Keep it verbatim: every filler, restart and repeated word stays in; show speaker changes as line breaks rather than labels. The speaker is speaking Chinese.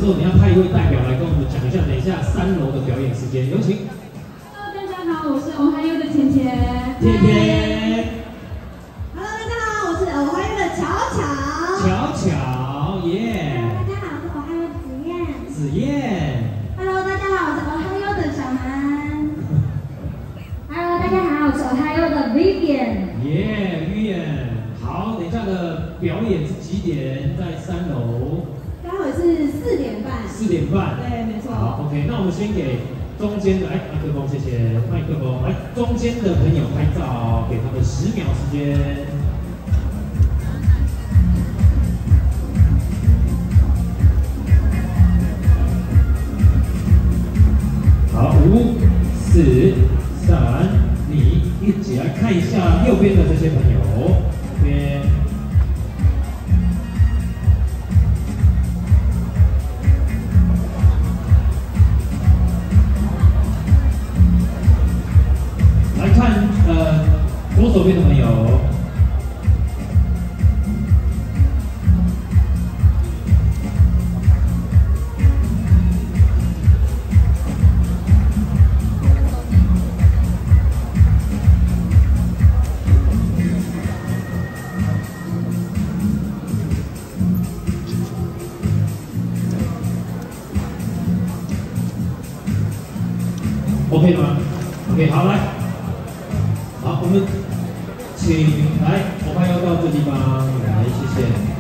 之后你要派一位代表来跟我们讲一下，等一下三楼的表演时间，有请。
Hello， 大家好，我是 Ohio 的甜甜。
甜甜。
Hello， 大家好，我是 Ohio 的巧巧。
巧巧，耶。
大家好，我是 Ohio 的子燕。
子燕。
Hello， 大家好，我是 Ohio 的小韩。
Hello， 大家好，我是 Ohio 的 Vivian。
耶 ，Vivian。好，等一下的表演是几点？在三楼。
待会是四点半。
四点半。
对，没错。
好 ，OK， 那我们先给中间的，哎，麦克风，谢谢，麦克风，来，中间的朋友拍照，给他们十秒时间。好，五、四、三、你一起来看一下右边的这些朋友，这边。 呃，左手边的朋友，OK 了吗 ？OK， 好，来。 好，我们请来，我们要到这地方来，谢谢。